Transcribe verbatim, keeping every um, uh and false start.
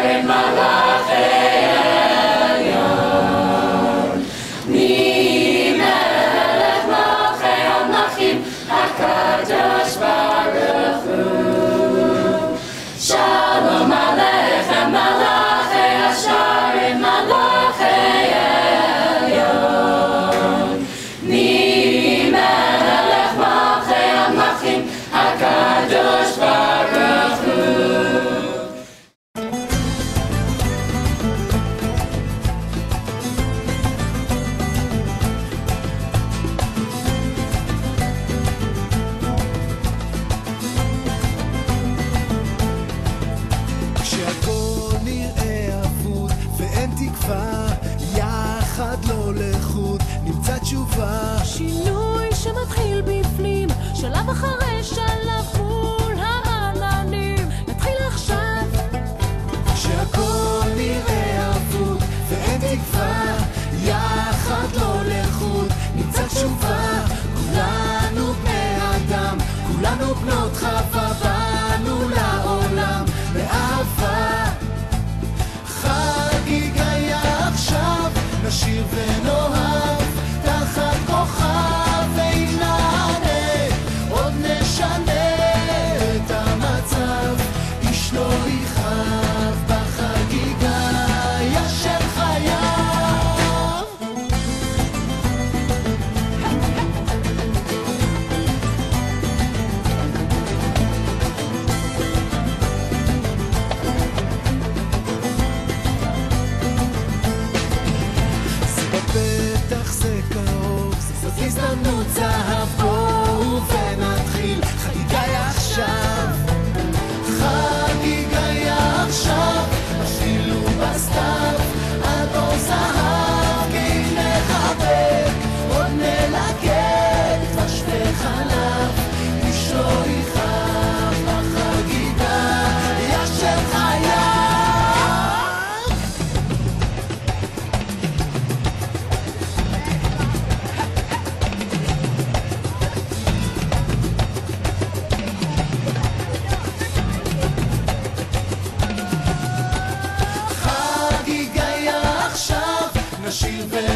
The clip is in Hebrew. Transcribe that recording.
שינוי שמתחיל בפנים, שלב אחרי שלב מול העננים. נתחיל עכשיו. כשהכל נראה אבוד ואין תקווה, יחד לא לחוד נמצא תשובה. כולנו בני אדם, כולנו בנות חווה, באנו לעולם באהבה. חגיגה עכשיו, נשיר ונאהב תחת כוכב ונענה, עוד נשנה את המצב. איש לא יכאב בחגיגה ישר חייו. זה בפתח, זה קרוב, זאת הזדמנות זהב. בואו ונתחיל חגיגה עכשיו. חגיגה עכשיו, השילו בסתיו עד אור זהב. כי נחבק, עוד נלקק דבש וחלב. איש לא יכאב בחגיגה ישר חייו. נשיר ו...